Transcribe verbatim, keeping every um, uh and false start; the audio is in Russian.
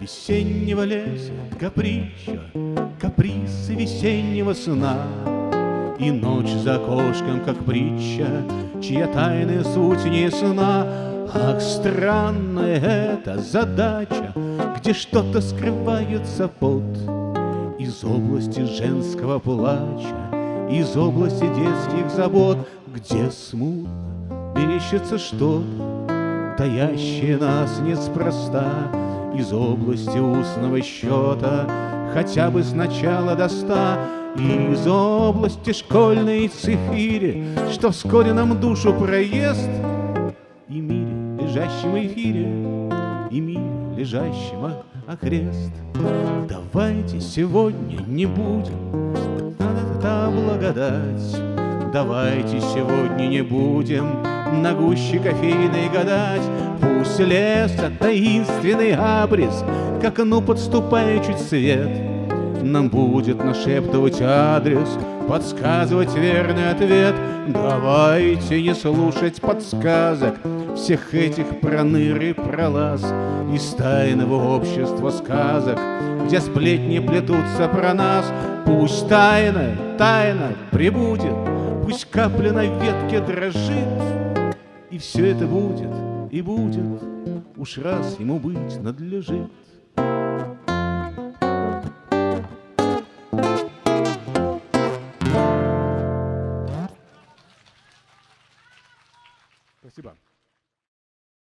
Весеннего леса капричо, каприз весеннего сна. И ночь за окошком, как притча, чья тайная суть не ясна. Ах, странная эта задача, где что-то скрывается под из области женского плача, из области детских забот, где смутно мерещится что-то, таящее нас неспроста, из области устного счета, хотя бы сначала до ста, из области школьной цифири, что вскоре нам душу проест, и мире, лежащем в эфире, и мире, лежащем окрест. Давайте сегодня не будем та благодать, давайте сегодня не будем на гуще кофейной гадать. Пусть леса таинственный абрис к окну подступая чуть свет нам будет нашептывать адрес, подсказывать верный ответ. Давайте не слушать подсказок всех этих проныр и пролаз из тайного общества сказок, где сплетни плетутся про нас. Пусть тайна, тайна прибудет, пусть капля на ветке дрожит, и все это будет, и будет, уж раз ему быть надлежит.